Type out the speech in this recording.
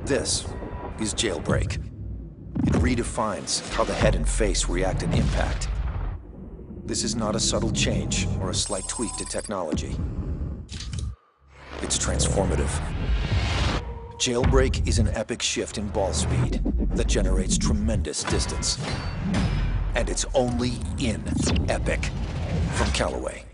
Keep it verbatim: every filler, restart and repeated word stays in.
This is Jailbreak. It redefines how the head and face react in impact. This is not a subtle change or a slight tweak to technology. It's transformative. Jailbreak is an epic shift in ball speed that generates tremendous distance. And it's only in Epic from Callaway.